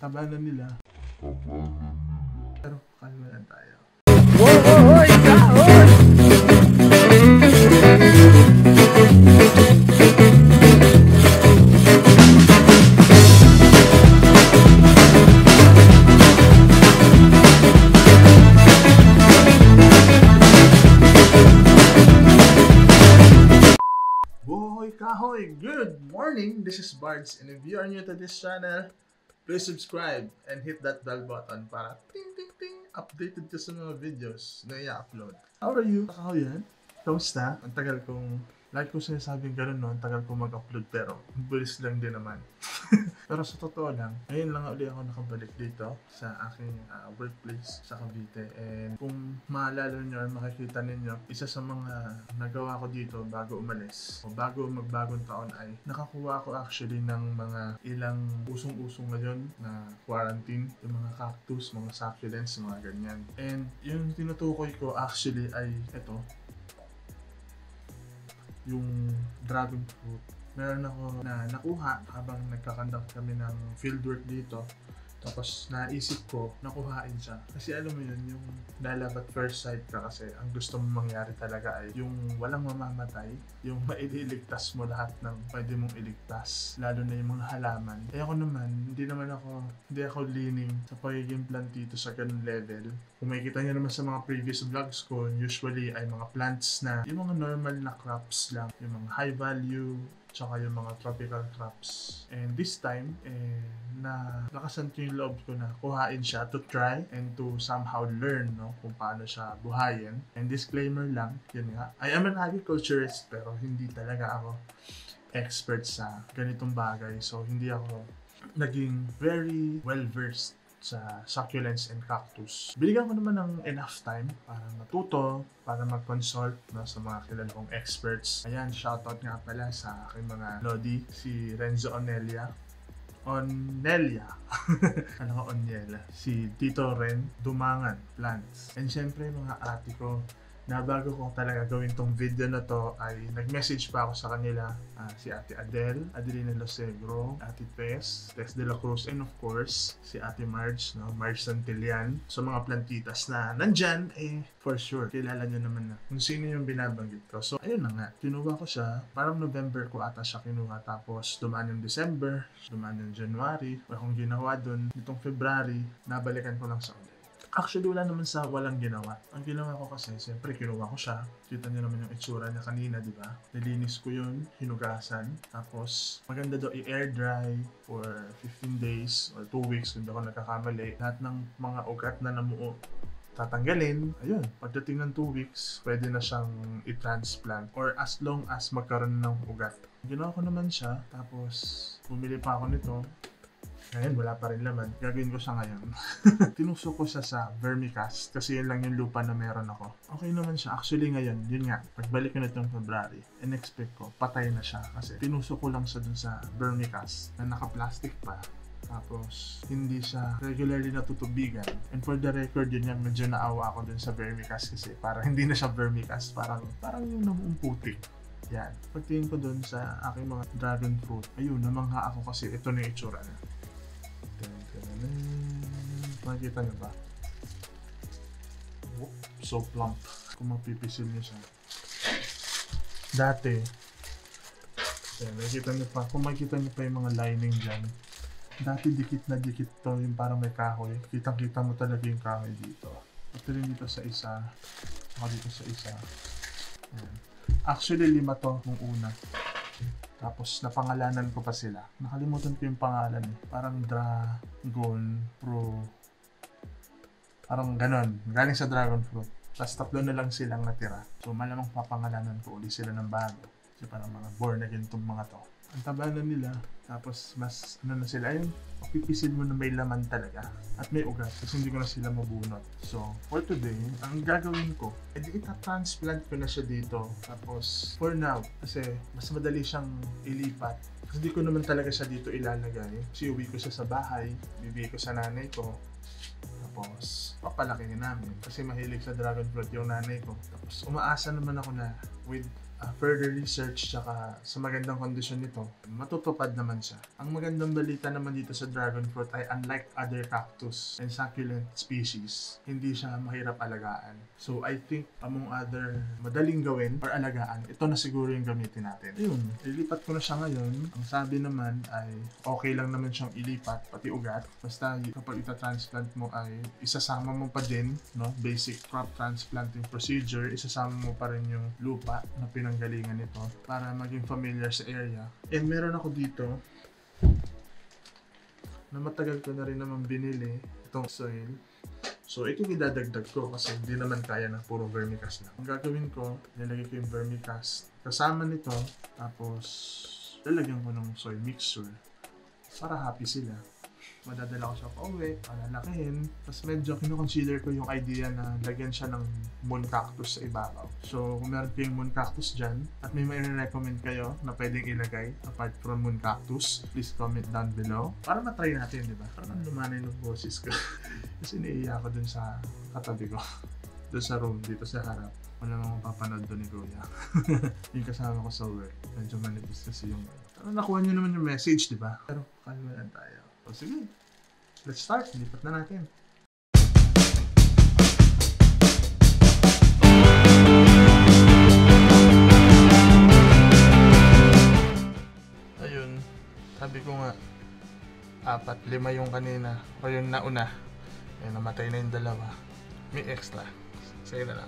Taba na nila. Pero kalma lang tayo. Hoy, kahoy! Kahoy! Good morning! This is Bards, and if you are new to this channel, please subscribe and hit that bell button para ting ting ting updated ka sa mga videos na i-upload. How are you? Kahoy yan? Kamusta? Ang tagal kong, like ko sinasabing ganun no, ang tagal kong mag-upload pero bulis lang din naman. Pero sa totoo lang, ngayon lang ulit ako nakabalik dito sa aking workplace sa Cavite. And kung maalala nyo, makikita ninyo, isa sa mga nagawa ko dito bago umalis o bago magbagong taon ay nakakuha ko actually ng mga ilang usong-usong ngayon na quarantine, yung mga cactus, mga succulents, mga ganyan. And yung tinutukoy ko actually ay ito, yung dragon fruit. Meron ako na nakuha habang nagkakandak kami ng fieldwork dito. Tapos naisip ko, nakuhain siya. Kasi alam mo yun, yung love at first sight ka kasi ang gusto mong mangyari talaga ay yung walang mamamatay, yung maililigtas mo lahat ng pwede mong iligtas. Lalo na yung mga halaman. Eh ako naman, hindi ako leaning sa pagiging plantito sa ganun level. Kung makikita nyo naman sa mga previous vlogs ko, usually ay mga plants na yung mga normal na crops lang. Yung mga high value, tsaka yung mga tropical crops. And this time, nakasan ko yung loob ko na kuhain siya to try and to somehow learn no, kung paano siya buhayin. And disclaimer lang, yun nga, I am an agriculturist pero hindi talaga ako expert sa ganitong bagay. So hindi ako naging very well-versed sa succulents and cactus. Binigyan ko naman ng enough time para matuto, para mag-consult no, sa mga kilala kong experts. Ayan, shoutout nga pala sa aking mga lodi, si Renzo Onelia. Ano ka Onyela? Si Tito Ren Dumangan Plants. And syempre mga ate ko, na bago ko talaga gawin tong video na to ay nag-message pa ako sa kanila, si Ate Adele, Adelina Losegro, Ate Tess de la Cruz, and of course si Ate Marge, no? Marge Santillan. So mga plantitas na nandyan, for sure kilala nyo naman na kung sino yung binabanggit ko. So ayun na nga, kinuha ko siya, parang November ko ata siya kinuha, tapos dumaan yung December, dumaan yung January, wala akong ginawa dun. Nitong February, nabalikan ko lang sa ulit. Actually, wala naman sa walang ginawa. Ang ginawa ko kasi, siyempre, kinuha ko siya. Kita niyo naman yung itsura niya kanina, di ba? Nilinis ko yun, hinugasan. Tapos, maganda daw i-air dry for 15 days or 2 weeks kung di ako nagkakamali. Lahat ng mga ugat na namuo, tatanggalin. Ayun, pagdating ng 2 weeks, pwede na siyang i-transplant or as long as magkaroon ng ugat. Ginawa ko naman siya, tapos bumili pa ako nito. Ngayon, wala pa rin laman. Gagawin ko siya ngayon. Tinusok ko siya sa vermicast kasi yun lang yung lupa na meron ako. Okay naman siya. Actually ngayon, yun nga, pagbalik ko na itong February, in-expect ko, patay na siya kasi tinusok ko lang siya dun sa vermicast na naka-plastic pa. Tapos, hindi siya regularly natutubigan. And for the record, yun yan, medyo naawa ako dun sa vermicast kasi parang hindi na siya vermicast, parang yung namuong putik. Yan. Pagtingin ko dun sa aking mga dragon fruit, ayun, namangha ako kasi ito na yung itsura na. Makikita nyo ba? So plump. Kung mapipisil nyo siya. Dati, makikita nyo pa. Kung makikita nyo pa yung mga lining dyan, dati dikit na dikit to, yung parang may kahoy. Kitang-kita mo talaga yung kahoy dito. Ito rin dito sa isa. Ako dito sa isa. Ayan. Actually, 5 to nung una. Tapos, napangalanan ko pa sila. Nakalimutan ko yung pangalan. Parang Dragon Pro. Parang ganon. Galing sa Dragon Fruit. Tapos 3 na lang silang natira. So, malamang papangalanan ko ulit sila ng bago. Kasi parang mga born again itong mga to. Ang taba na nila. Tapos, mas ano na sila. Ayun, pipisil mo na may laman talaga. At may ugat. Kasi hindi ko na sila mabunot. So, for today, ang gagawin ko, ita-transplant ko na siya dito. Tapos, for now, kasi mas madali siyang ilipat. Kasi hindi ko naman talaga siya dito ilalagay. Kasi uwi ko siya sa bahay. Bibigay ko sa nanay ko. Tapos, papalakihin namin. Kasi mahilig sa dragon fruit yung nanay ko. Tapos, umaasa naman ako na with further research tsaka sa magandang kondisyon nito, matutupad naman siya. Ang magandang balita naman dito sa dragon fruit ay unlike other cactus and succulent species, hindi siya mahirap alagaan. So I think among other madaling gawin or alagaan, ito na siguro yung gamitin natin. Ayun, ilipat ko na siya ngayon. Ang sabi naman ay okay lang naman siyang ilipat, pati ugat. Basta kapag ita-transplant mo ay isasama mo pa din, no? Basic crop transplanting procedure, isasama mo pa rin yung lupa na pinanggalingan nito para maging familiar sa area. And meron ako dito na matagal ko na rin naman binili itong soil. So ito idadagdag ko kasi hindi naman kaya na puro vermicast lang. Ang gagawin ko, nilagay ko yung vermicast kasama nito, tapos lalagyan ko ng soil mixture para happy sila. Madadala ko siya pa uwi, palalakihin. Tapos medyo kino-consider ko yung idea na lagyan siya ng moon cactus sa ibabaw. So kung meron kayong moon cactus dyan at may recommend kayo na pwedeng ilagay apart from moon cactus, please comment down below para matry natin, di ba? Parang lumanay ng boses ko. Kasi naiiyak ko dun sa katabi ko. Doon sa room, dito sa harap. Wala namang mapapanood doon ni Kuya. Yung kasama ko sa work. Medyo manipis kasi yung... Pero nakuha nyo naman yung message, di ba? Pero kalma lang tayo. O sige, let's start. Lipat na natin. Ayun, sabi ko nga, 4, 5 yung kanina. O yung nauna. Eh, namatay na yung 2. May extra. Sige na lang.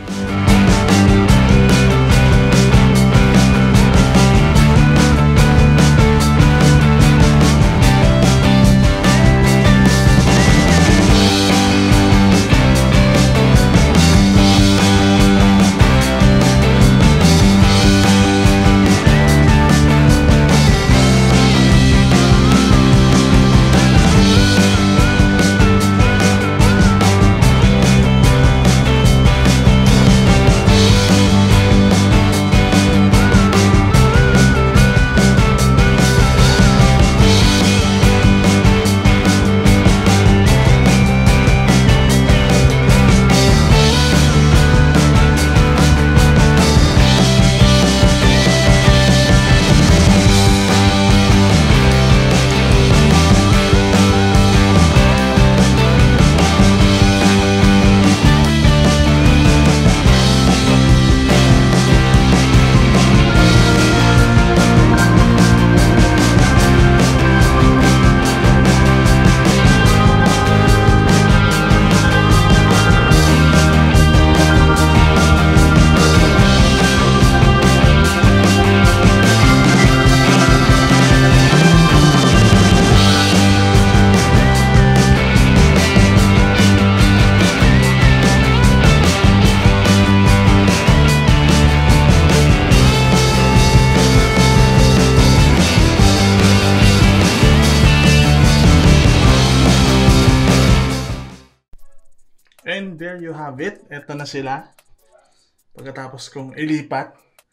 And there you have it. Ito na sila. Pagkatapos kong ilipat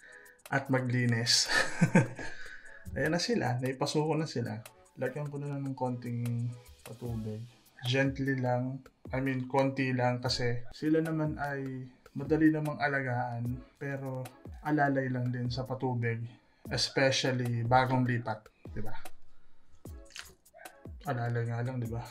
at maglinis. Ayan na sila. Naipasuko na sila. Lagyan ko na lang ng konting patubig. Gently lang. I mean, konti lang kasi sila naman ay madali namang alagaan. Pero alalay lang din sa patubig. Especially bagong lipat. Diba? Alalay nga lang, diba?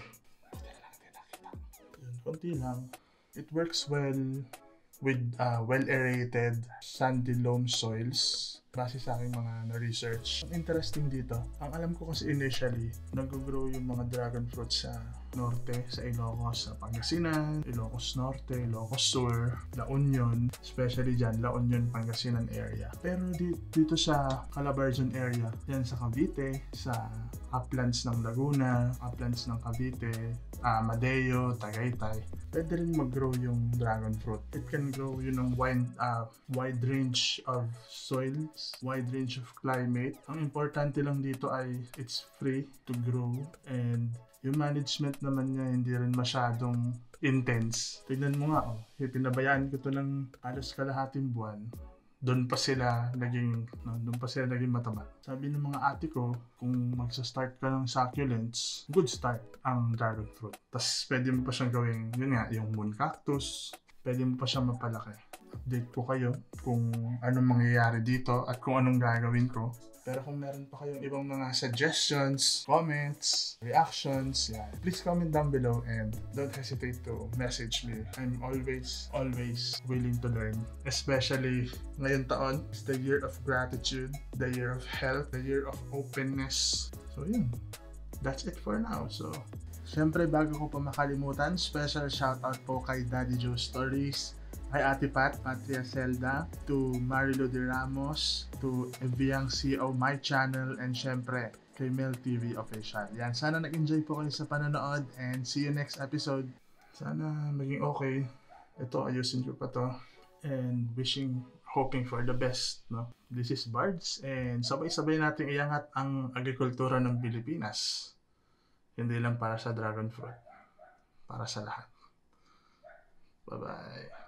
Konti lang. It works well with well-aerated sandy loam soils base sa aking mga na-research. Ang interesting dito, ang alam ko kasi initially, nag-grow yung mga dragon fruit sa norte, sa Ilocos, sa Pangasinan, Ilocos Norte, Ilocos Sur, La Union, especially dyan, La Union, Pangasinan area. Pero dito sa Calabarzon area, yan sa Cavite, sa uplands ng Laguna, uplands ng Cavite, Madeo, Tagaytay, pwede rin mag-grow yung dragon fruit. It can grow yun ng wide range of soils, wide range of climate. Ang importante lang dito ay it's free to grow and yung management naman niya hindi rin masyadong intense. Tignan mo nga, pinabayaan ko to ng halos kalahating buwan. Doon pa sila naging mataba. Sabi ng mga ate ko, kung magsa-start ka ng succulents, good start ang dragon fruit. Tapos pwede mo pa siyang gawing, yun nga, yung moon cactus. Pwede mo pa siyang mapalaki. update ko kayo kung anong mangyayari dito at kung anong gagawin ko. Pero kung meron pa kayong ibang mga suggestions, comments, reactions, yan, please comment down below and don't hesitate to message me. I'm always willing to learn. Especially ngayon taon, it's the year of gratitude, the year of health, the year of openness. So yun, that's it for now. So, syempre bago ko pa makalimutan, special shoutout po kay Daddy Joe Stories, kay Ate Pat, Patria Zelda, to Marilo de Ramos, to Eviang CEO My Channel, and syempre kay Mel TV Official. Yan, sana nag-enjoy po kayo sa panonood and see you next episode. Sana maging okay. Ito, ayusin ko pa to. And hoping for the best, no? This is Bards, and sabay-sabay natin iangat ang agrikultura ng Pilipinas. Hindi lang para sa dragon fruit, para sa lahat. Bye-bye.